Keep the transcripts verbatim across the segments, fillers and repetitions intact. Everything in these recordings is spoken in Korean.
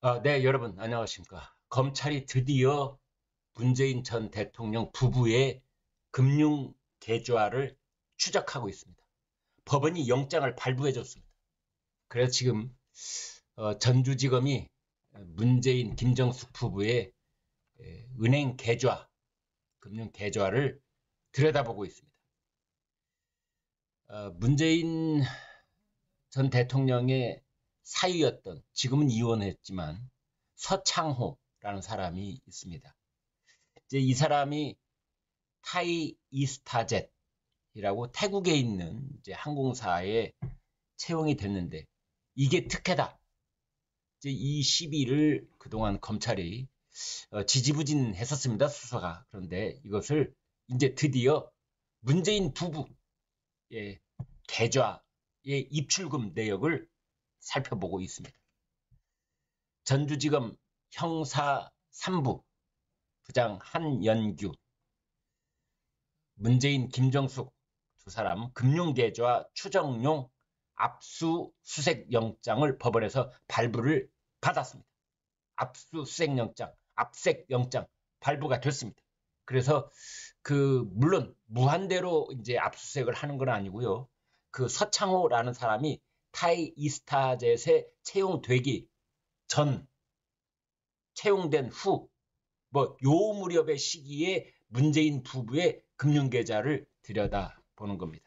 아, 네, 여러분, 안녕하십니까. 검찰이 드디어 문재인 전 대통령 부부의 금융 계좌를 추적하고 있습니다. 법원이 영장을 발부해줬습니다. 그래서 지금 어, 전주지검이 문재인 김정숙 부부의 에, 은행 계좌, 금융 계좌를 들여다보고 있습니다. 어, 문재인 전 대통령의 사위였던, 지금은 이혼했지만 서창호라는 사람이 있습니다. 이제 이 사람이 타이 이스타젯이라고 태국에 있는 이제 항공사에 채용이 됐는데 이게 특혜다. 이제 이 시비를 그동안 검찰이 어, 지지부진했었습니다. 수사가. 그런데 이것을 이제 드디어 문재인 부부의 계좌의 입출금 내역을 살펴보고 있습니다. 전주지검 형사 삼 부 부장 한연규, 문재인, 김정숙 두 사람 금융계좌 추정용 압수수색 영장을 법원에서 발부를 받았습니다. 압수수색 영장, 압색 영장 발부가 됐습니다. 그래서 그 물론 무한대로 이제 압수수색을 하는 건 아니고요. 그 서창호라는 사람이 타이 이스타젯에 채용되기 전, 채용된 후, 뭐 요 무렵의 시기에 문재인 부부의 금융계좌를 들여다보는 겁니다.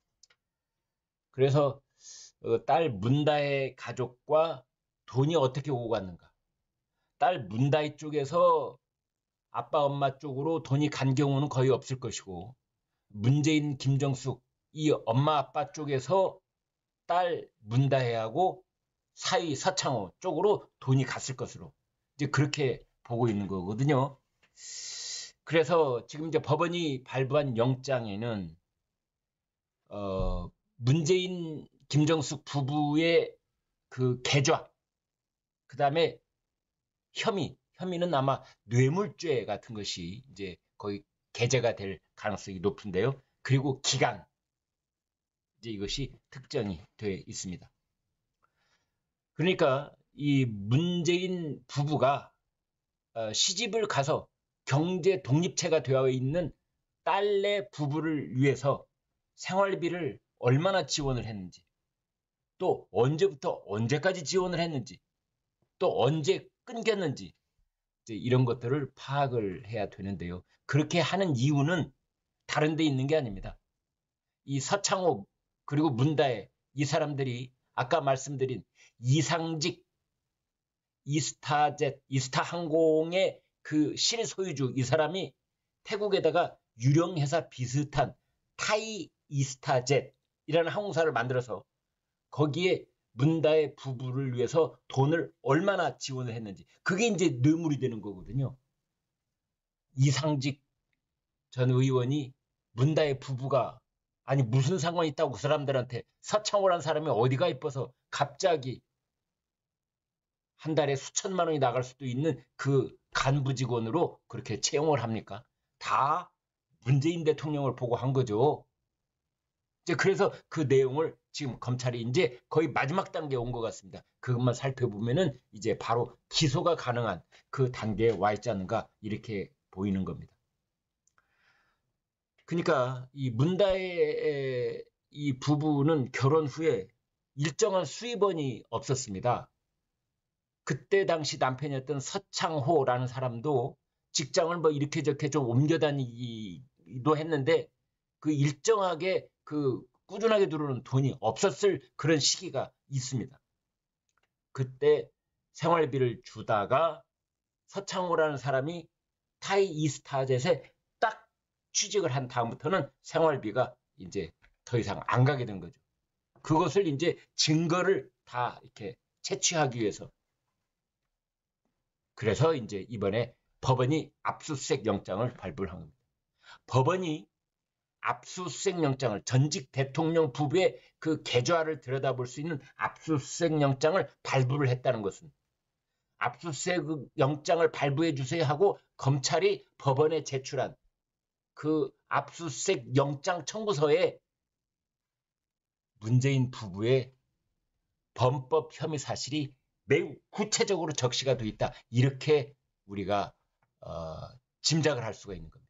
그래서 어, 딸 문다혜 가족과 돈이 어떻게 오고 갔는가. 딸 문다혜 쪽에서 아빠 엄마 쪽으로 돈이 간 경우는 거의 없을 것이고, 문재인 김정숙 이 엄마 아빠 쪽에서 딸 문다혜하고 사위 서창호 쪽으로 돈이 갔을 것으로 이제 그렇게 보고 있는 거거든요. 그래서 지금 이제 법원이 발부한 영장에는 어, 문재인 김정숙 부부의 그 계좌, 그 다음에 혐의, 혐의는 아마 뇌물죄 같은 것이 이제 거의 게재가 될 가능성이 높은데요. 그리고 기간, 이제 이것이 특정이 되어 있습니다. 그러니까 이 문재인 부부가 어, 시집을 가서 경제 독립체가 되어 있는 딸내 부부를 위해서 생활비를 얼마나 지원을 했는지, 또 언제부터 언제까지 지원을 했는지, 또 언제 끊겼는지, 이제 이런 것들을 파악을 해야 되는데요. 그렇게 하는 이유는 다른 데 있는 게 아닙니다. 이 서창호 그리고 문다혜 이 사람들이 아까 말씀드린 이상직 이스타젯, 이스타항공의 그 실소유주 이 사람이 태국에다가 유령회사 비슷한 타이 이스타젯이라는 항공사를 만들어서 거기에 문다혜 부부를 위해서 돈을 얼마나 지원을 했는지, 그게 이제 뇌물이 되는 거거든요. 이상직 전 의원이 문다혜 부부가 아니 무슨 상관이 있다고 그 사람들한테, 서창호라는 사람이 어디가 이뻐서 갑자기 한 달에 수천만 원이 나갈 수도 있는 그 간부 직원으로 그렇게 채용을 합니까? 다 문재인 대통령을 보고 한 거죠. 이제 그래서 그 내용을 지금 검찰이 이제 거의 마지막 단계에 온 것 같습니다. 그것만 살펴보면은 이제 바로 기소가 가능한 그 단계에 와 있지 않는가, 이렇게 보이는 겁니다. 그러니까 이 문다혜 이 부부는 결혼 후에 일정한 수입원이 없었습니다. 그때 당시 남편이었던 서창호라는 사람도 직장을 뭐 이렇게 저렇게 좀 옮겨 다니기도 했는데 그 일정하게 그 꾸준하게 들어오는 돈이 없었을 그런 시기가 있습니다. 그때 생활비를 주다가 서창호라는 사람이 타이 이스타젯에 딱 취직을 한 다음부터는 생활비가 이제 더 이상 안 가게 된 거죠. 그것을 이제 증거를 다 이렇게 채취하기 위해서, 그래서 이제 이번에 법원이 압수수색 영장을 발부를 한 겁니다. 법원이 압수수색 영장을, 전직 대통령 부부의 그 계좌를 들여다볼 수 있는 압수수색 영장을 발부를 했다는 것은, 압수수색 영장을 발부해 주세요 하고 검찰이 법원에 제출한 그 압수수색 영장 청구서에 문재인 부부의 범법 혐의 사실이 매우 구체적으로 적시가 돼 있다. 이렇게 우리가 어, 짐작을 할 수가 있는 겁니다.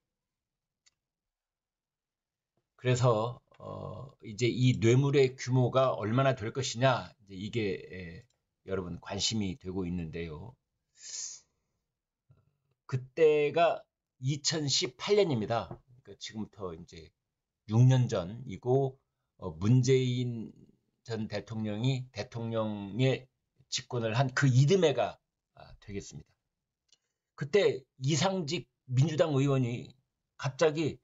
그래서 어, 이제 이 뇌물의 규모가 얼마나 될 것이냐, 이제 이게 에, 여러분 관심이 되고 있는데요. 그때가 이천십팔 년입니다. 그러니까 지금부터 이제 육 년 전이고, 어, 문재인 전 대통령이 대통령의 집권을 한 그 이듬해가 아, 되겠습니다. 그때 이상직 민주당 의원이 갑자기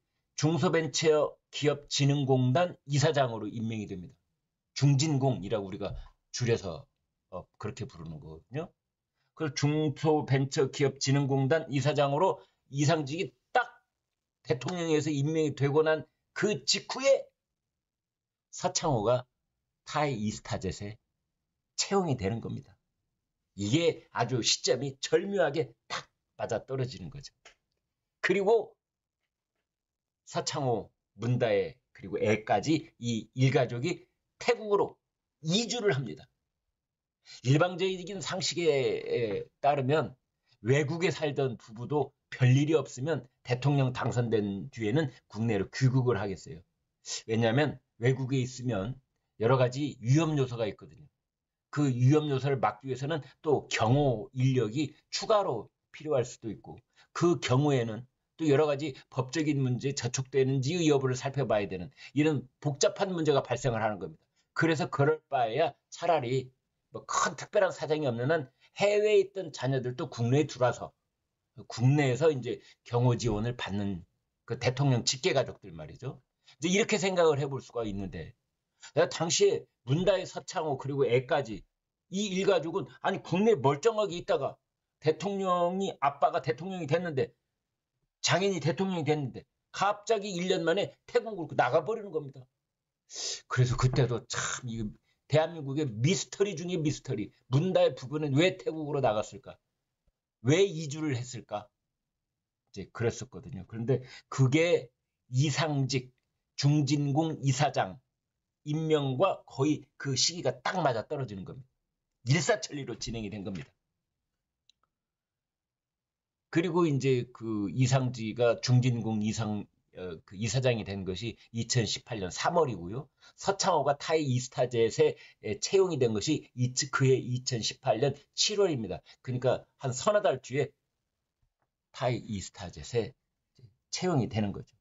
중소벤처기업진흥공단 이사장으로 임명이 됩니다. 중진공이라고 우리가 줄여서 어, 그렇게 부르는 거거든요. 그 중소벤처기업진흥공단 이사장으로 이상직이 딱 대통령에서 임명이 되고 난 그 직후에 서창호가 타이 이스타젯에 채용이 되는 겁니다. 이게 아주 시점이 절묘하게 딱 맞아 떨어지는 거죠. 그리고 서창호, 문다혜 그리고 애까지 이 일가족이 태국으로 이주를 합니다. 일방적인 상식에 따르면 외국에 살던 부부도 별일이 없으면 대통령 당선된 뒤에는 국내로 귀국을 하겠어요. 왜냐하면 외국에 있으면 여러 가지 위험 요소가 있거든요. 그 위험 요소를 막기 위해서는 또 경호 인력이 추가로 필요할 수도 있고, 그 경우에는 또 여러 가지 법적인 문제 저촉되는지 여부를 살펴봐야 되는 이런 복잡한 문제가 발생을 하는 겁니다. 그래서 그럴 바에야 차라리 뭐 큰 특별한 사정이 없는 한 해외에 있던 자녀들도 국내에 들어와서 국내에서 이제 경호 지원을 받는 그 대통령 직계 가족들 말이죠. 이제 이렇게 생각을 해볼 수가 있는데, 내가 당시에 문다혜, 서창호 그리고 애까지 이 일가족은 아니 국내에 멀쩡하게 있다가 대통령이 아빠가 대통령이 됐는데, 장인이 대통령이 됐는데 갑자기 일 년 만에 태국으로 나가버리는 겁니다. 그래서 그때도 참 이 대한민국의 미스터리 중에 미스터리. 문다혜 부부는 왜 태국으로 나갔을까? 왜 이주를 했을까? 이제 그랬었거든요. 그런데 그게 이상직 중진공 이사장 임명과 거의 그 시기가 딱 맞아 떨어지는 겁니다. 일사천리로 진행이 된 겁니다. 그리고 이제 그 이상지가 중진공 이상 어, 그 이사장이 된 것이 이천십팔 년 삼월이고요. 서창호가 타이 이스타젯에 채용이 된 것이 그해 이천십팔 년 칠월입니다. 그러니까 한 서너 달 뒤에 타이 이스타젯에 채용이 되는 거죠.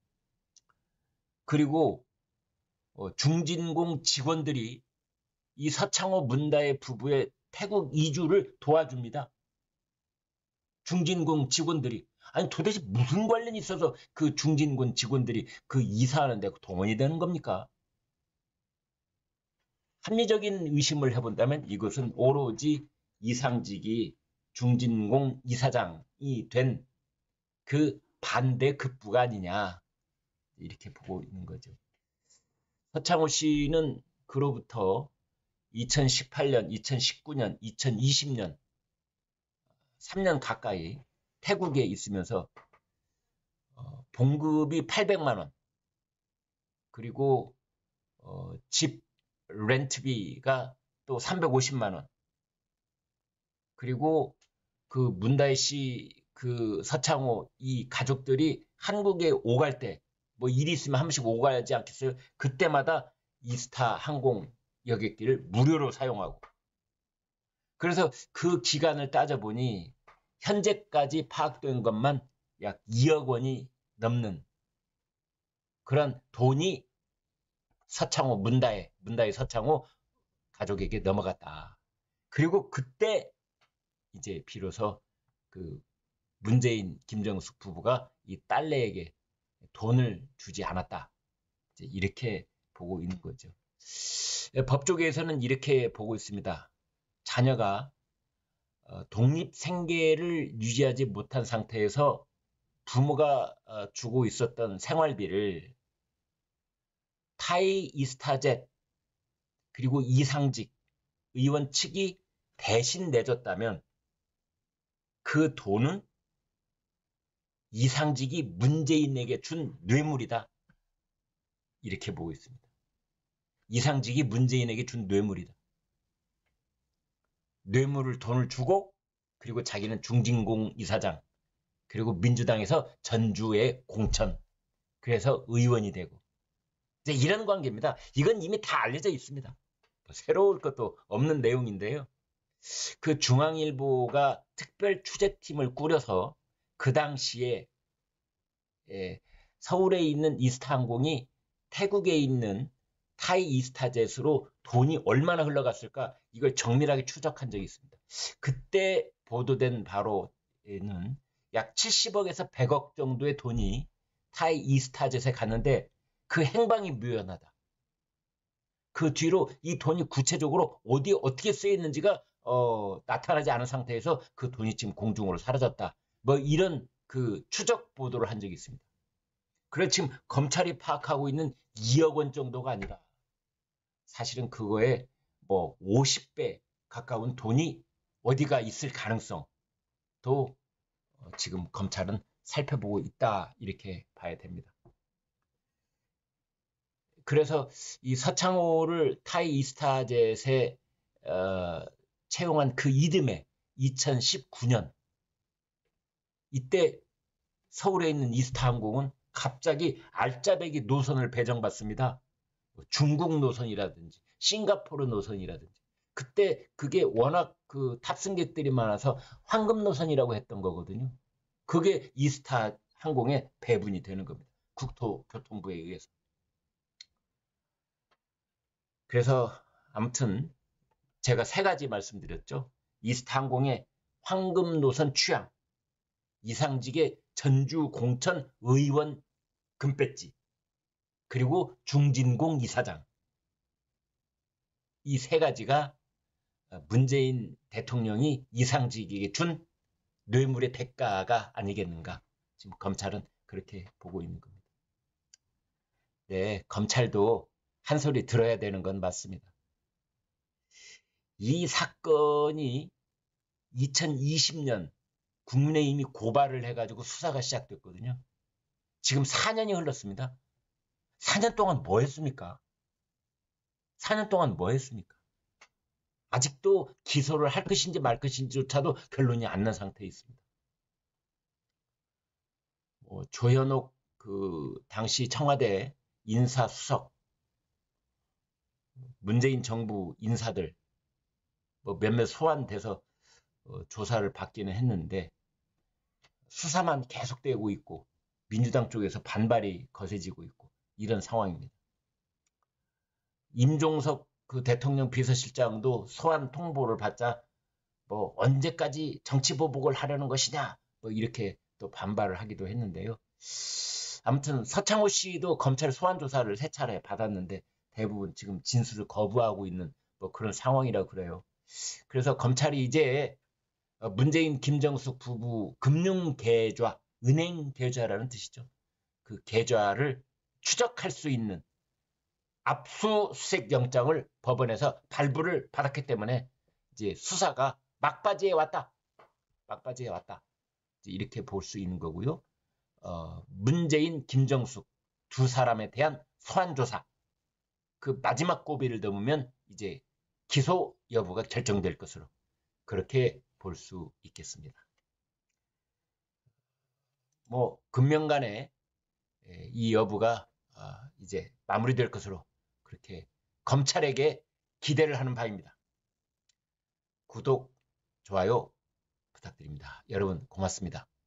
그리고 어, 중진공 직원들이 이 서창호 문다혜 부부의 태국 이주를 도와줍니다. 중진공 직원들이. 아니 도대체 무슨 관련이 있어서 그 중진군 직원들이 그 이사하는 데 동원이 되는 겁니까? 합리적인 의심을 해본다면 이것은 오로지 이상직이 중진공 이사장이 된 그 반대 급부가 아니냐, 이렇게 보고 있는 거죠. 서창호 씨는 그로부터 이천십팔 년, 이천십구 년, 이천이십 년 삼 년 가까이 태국에 있으면서 어, 봉급이 팔백만 원, 그리고 어, 집 렌트비가 또 삼백오십만 원, 그리고 그 문다혜 씨, 그 서창호 이 가족들이 한국에 오갈 때 뭐 일이 있으면 한 번씩 오가지 않겠어요? 그때마다 이스타 항공 여객기를 무료로 사용하고, 그래서 그 기간을 따져보니 현재까지 파악된 것만 약 이억 원이 넘는 그런 돈이 서창호, 문다혜, 문다혜 서창호 가족에게 넘어갔다. 그리고 그때 이제 비로소 그 문재인, 김정숙 부부가 이 딸내에게 돈을 주지 않았다. 이제 이렇게 보고 있는 거죠. 법조계에서는 이렇게 보고 있습니다. 자녀가 독립 생계를 유지하지 못한 상태에서 부모가 주고 있었던 생활비를 타이 이스타젯 그리고 이상직 의원 측이 대신 내줬다면 그 돈은 이상직이 문재인에게 준 뇌물이다. 이렇게 보고 있습니다. 이상직이 문재인에게 준 뇌물이다. 뇌물을 돈을 주고 그리고 자기는 중진공 이사장 그리고 민주당에서 전주의 공천 그래서 의원이 되고 이제 이런 관계입니다. 이건 이미 다 알려져 있습니다. 새로울 것도 없는 내용인데요. 그 중앙일보가 특별 취재팀을 꾸려서 그 당시에 예, 서울에 있는 이스타항공이 태국에 있는 타이 이스타젯으로 돈이 얼마나 흘러갔을까 이걸 정밀하게 추적한 적이 있습니다. 그때 보도된 바로에는 약 칠십억에서 백억 정도의 돈이 타이 이스타젯에 갔는데 그 행방이 묘연하다. 그 뒤로 이 돈이 구체적으로 어디에 어떻게 쓰였는지가 어, 나타나지 않은 상태에서 그 돈이 지금 공중으로 사라졌다. 뭐 이런 그 추적 보도를 한 적이 있습니다. 그래 지금 검찰이 파악하고 있는 이억 원 정도가 아니라 사실은 그거에 뭐 오십 배 가까운 돈이 어디가 있을 가능성도 지금 검찰은 살펴보고 있다 이렇게 봐야 됩니다. 그래서 이 서창호를 타이 이스타젯에 어, 채용한 그 이듬해 이천십구 년 이때 서울에 있는 이스타항공은 갑자기 알짜배기 노선을 배정받습니다. 중국 노선이라든지 싱가포르 노선이라든지 그때 그게 워낙 그 탑승객들이 많아서 황금 노선이라고 했던 거거든요. 그게 이스타 항공의 배분이 되는 겁니다. 국토교통부에 의해서. 그래서 아무튼 제가 세 가지 말씀드렸죠. 이스타 항공의 황금 노선 취향, 이상직의 전주 공천 의원 금배지, 그리고 중진공 이사장. 이 세 가지가 문재인 대통령이 이상직에게 준 뇌물의 대가가 아니겠는가. 지금 검찰은 그렇게 보고 있는 겁니다. 네, 검찰도 한 소리 들어야 되는 건 맞습니다. 이 사건이 이천이십 년 국민의힘이 고발을 해가지고 수사가 시작됐거든요. 지금 사 년이 흘렀습니다. 사 년 동안 뭐 했습니까? 사 년 동안 뭐 했습니까? 아직도 기소를 할 것인지 말 것인지조차도 결론이 안 난 상태에 있습니다. 뭐 조현옥 그 당시 청와대 인사수석, 문재인 정부 인사들 뭐 몇몇 소환돼서 어, 조사를 받기는 했는데 수사만 계속되고 있고 민주당 쪽에서 반발이 거세지고 있고 이런 상황입니다. 임종석 그 대통령 비서실장도 소환 통보를 받자 뭐 언제까지 정치보복을 하려는 것이냐 뭐 이렇게 또 반발을 하기도 했는데요. 아무튼 서창호 씨도 검찰 소환 조사를 세 차례 받았는데 대부분 지금 진술을 거부하고 있는 뭐 그런 상황이라고 그래요. 그래서 검찰이 이제 문재인 김정숙 부부 금융 계좌, 은행 계좌라는 뜻이죠. 그 계좌를 추적할 수 있는 압수수색 영장을 법원에서 발부를 받았기 때문에 이제 수사가 막바지에 왔다. 막바지에 왔다. 이렇게 볼 수 있는 거고요. 어, 문재인, 김정숙 두 사람에 대한 소환조사. 그 마지막 고비를 넘으면 이제 기소 여부가 결정될 것으로 그렇게 볼 수 있겠습니다. 뭐 금명간에 이 여부가 이제 마무리될 것으로 그렇게 검찰에게 기대를 하는 바입니다. 구독, 좋아요 부탁드립니다. 여러분 고맙습니다.